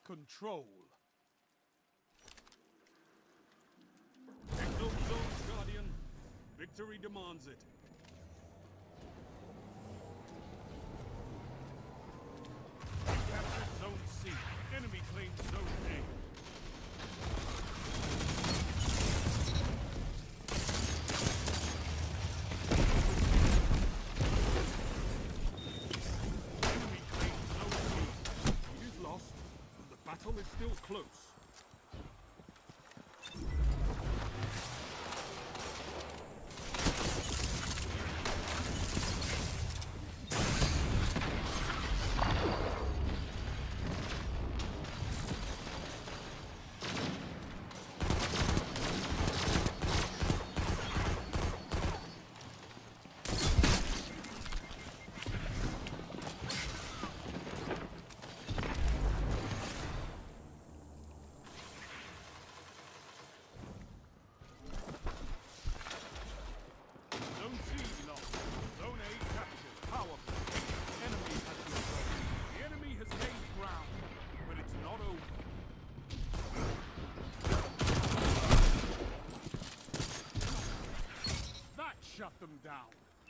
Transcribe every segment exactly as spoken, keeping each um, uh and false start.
control. Take those zones, Guardian. Victory demands it. We captured Zone C. Enemy claims Zone A. Enemy claims Zone B. He is lost, but the battle is still close. Zone C lost. Zone A captured. Power play. Enemy has been broken. The enemy has gained ground, but it's not over. That shut them down.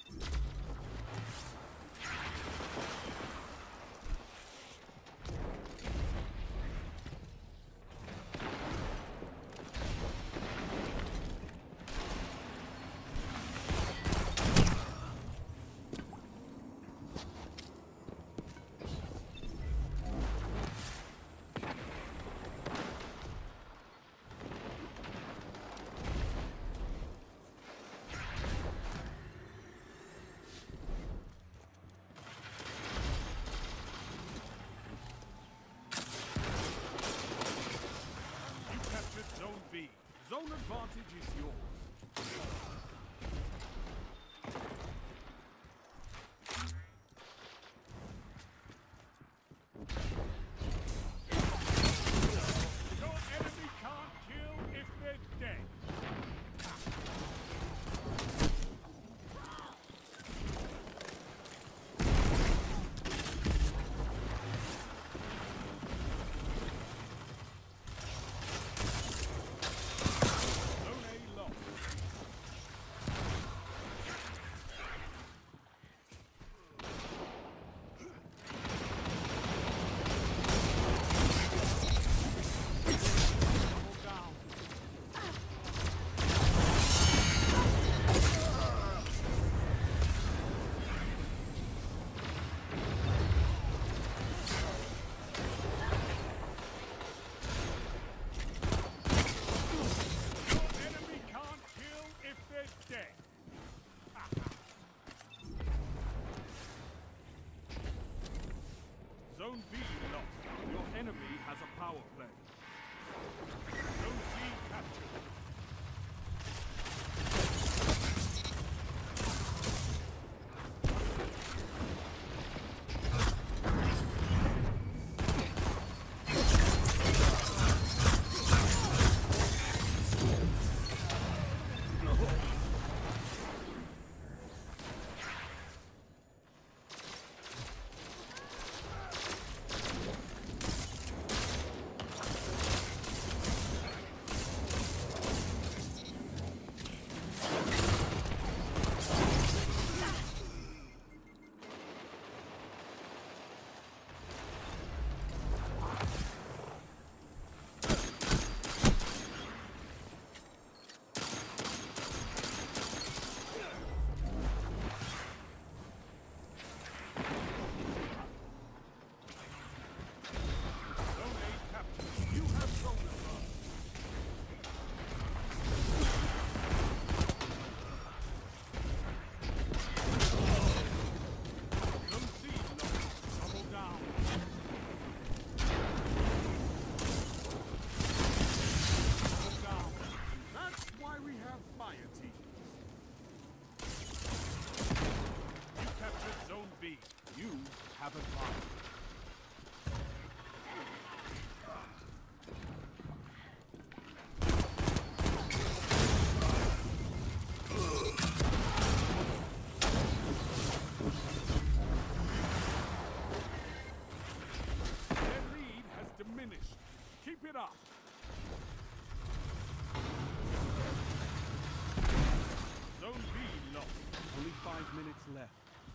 Zone B. Zone advantage is yours. Your enemy can't kill if they're dead. Zone B lost. Your enemy has a power play. Zone C captured. it up. Zone B lost. Only five minutes left.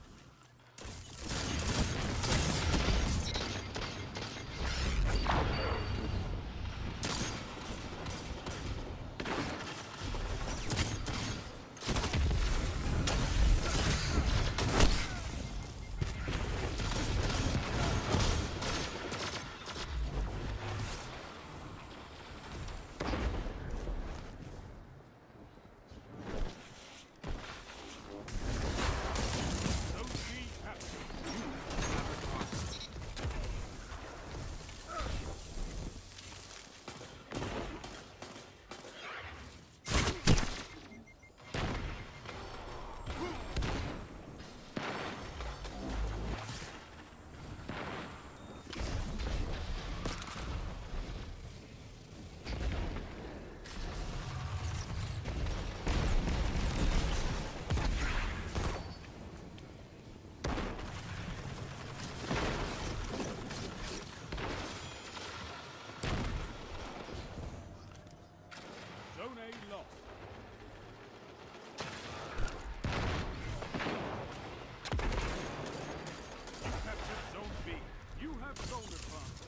Zone A lost. You captured Zone B. You have zone advantage.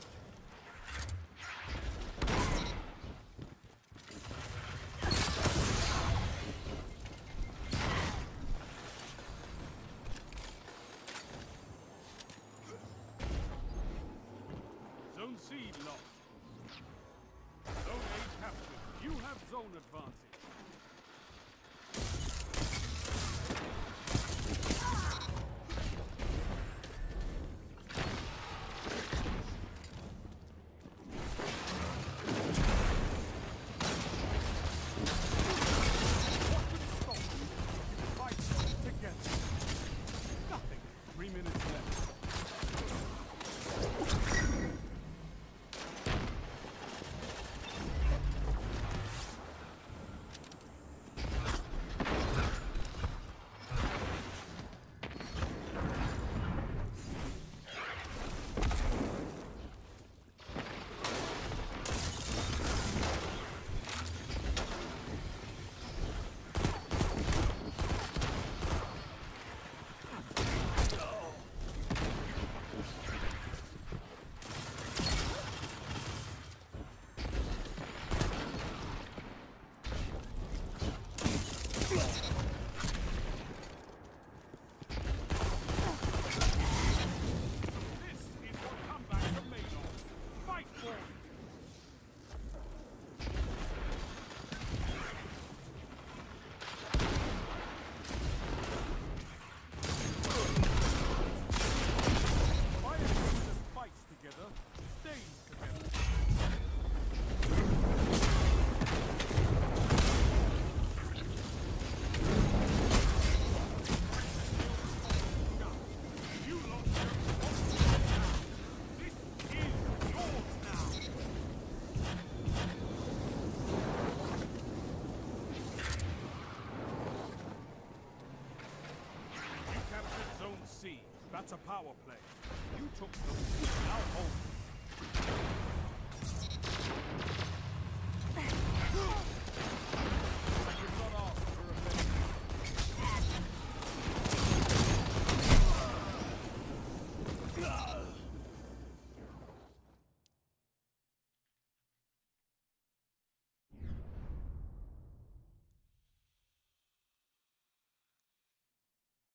Zone C lost. Zone A captured. You have zone advantage. What could stop you? Fight together. Nothing. Three minutes left. That's a power play. You took the